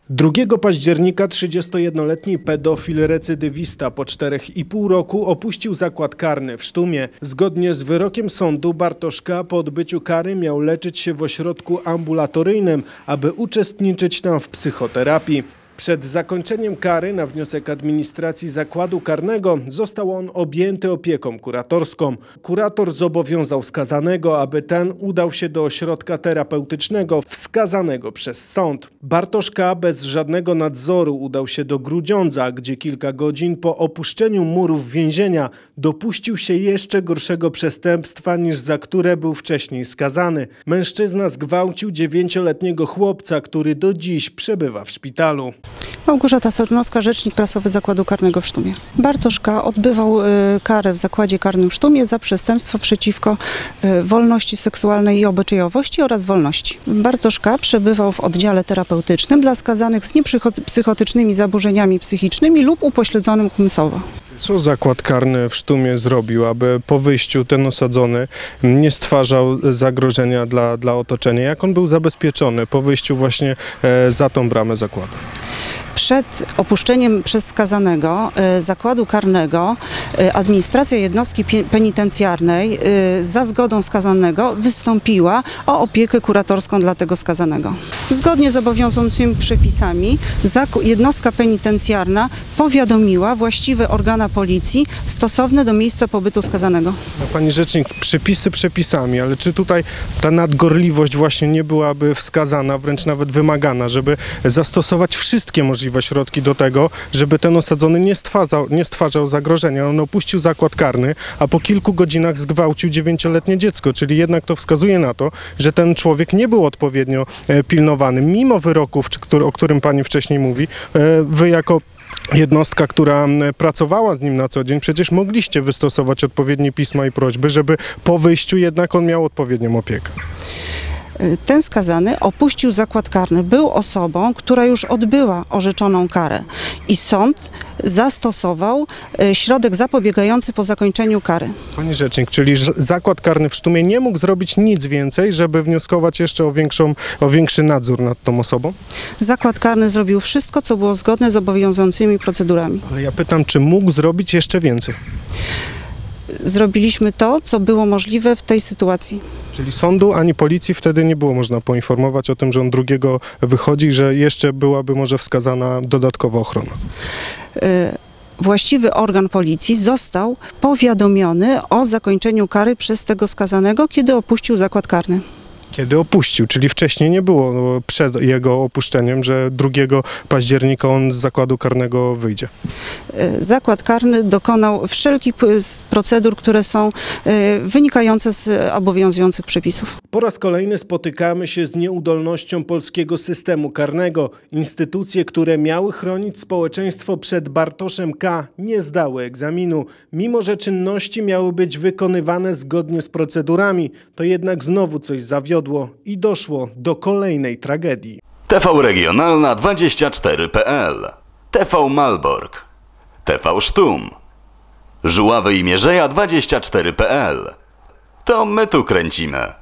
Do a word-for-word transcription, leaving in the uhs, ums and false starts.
drugiego października trzydziestojednoletni pedofil recydywista po czterech i pół roku opuścił zakład karny w Sztumie. Zgodnie z wyrokiem sądu Bartosz K. po odbyciu kary miał leczyć się w ośrodku ambulatoryjnym, aby uczestniczyć tam w psychoterapii. Przed zakończeniem kary na wniosek administracji zakładu karnego został on objęty opieką kuratorską. Kurator zobowiązał skazanego, aby ten udał się do ośrodka terapeutycznego wskazanego przez sąd. Bartosz K. bez żadnego nadzoru udał się do Grudziądza, gdzie kilka godzin po opuszczeniu murów więzienia dopuścił się jeszcze gorszego przestępstwa, niż za które był wcześniej skazany. Mężczyzna zgwałcił dziewięcioletniego chłopca, który do dziś przebywa w szpitalu. Małgorzata Sornowska, rzecznik prasowy Zakładu Karnego w Sztumie. Bartosz K. odbywał y, karę w Zakładzie Karnym w Sztumie za przestępstwo przeciwko y, wolności seksualnej i obyczajowości oraz wolności. Bartosz K. przebywał w oddziale terapeutycznym dla skazanych z niepsychotycznymi zaburzeniami psychicznymi lub upośledzonym umysłowo. Co zakład karny w Sztumie zrobił, aby po wyjściu ten osadzony nie stwarzał zagrożenia dla, dla otoczenia? Jak on był zabezpieczony po wyjściu właśnie e, za tą bramę zakładu? Przed opuszczeniem przez skazanego y, zakładu karnego y, administracja jednostki penitencjarnej y, za zgodą skazanego wystąpiła o opiekę kuratorską dla tego skazanego. Zgodnie z obowiązującymi przepisami jednostka penitencjarna powiadomiła właściwe organa policji stosowne do miejsca pobytu skazanego. Pani rzecznik, przepisy przepisami, ale czy tutaj ta nadgorliwość właśnie nie byłaby wskazana, wręcz nawet wymagana, żeby zastosować wszystkie możliwe środki do tego, żeby ten osadzony nie stwarzał, nie stwarzał zagrożenia. On opuścił zakład karny, a po kilku godzinach zgwałcił dziewięcioletnie dziecko, czyli jednak to wskazuje na to, że ten człowiek nie był odpowiednio pilnowany. Mimo wyroków, o którym pani wcześniej mówi, wy jako jednostka, która pracowała z nim na co dzień, przecież mogliście wystosować odpowiednie pisma i prośby, żeby po wyjściu jednak on miał odpowiednią opiekę. Ten skazany opuścił zakład karny, był osobą, która już odbyła orzeczoną karę i sąd zastosował środek zapobiegający po zakończeniu kary. Pani rzecznik, czyli zakład karny w Sztumie nie mógł zrobić nic więcej, żeby wnioskować jeszcze o, większą, o większy nadzór nad tą osobą? Zakład karny zrobił wszystko, co było zgodne z obowiązującymi procedurami. Ale ja pytam, czy mógł zrobić jeszcze więcej? Zrobiliśmy to, co było możliwe w tej sytuacji. Czyli sądu ani policji wtedy nie było można poinformować o tym, że on drugiego wychodzi, że jeszcze byłaby może wskazana dodatkowa ochrona? Właściwy organ policji został powiadomiony o zakończeniu kary przez tego skazanego, kiedy opuścił zakład karny. Kiedy opuścił, czyli wcześniej nie było przed jego opuszczeniem, że drugiego października on z zakładu karnego wyjdzie. Zakład karny dokonał wszelkich procedur, które są wynikające z obowiązujących przepisów. Po raz kolejny spotykamy się z nieudolnością polskiego systemu karnego. Instytucje, które miały chronić społeczeństwo przed Bartoszem K., nie zdały egzaminu. Mimo że czynności miały być wykonywane zgodnie z procedurami, to jednak znowu coś zawiodło i doszło do kolejnej tragedii. T V Regionalna dwadzieścia cztery kropka p l, T V Malbork, T V Sztum, Żuławy i Mierzeja dwadzieścia cztery kropka p l. To my tu kręcimy.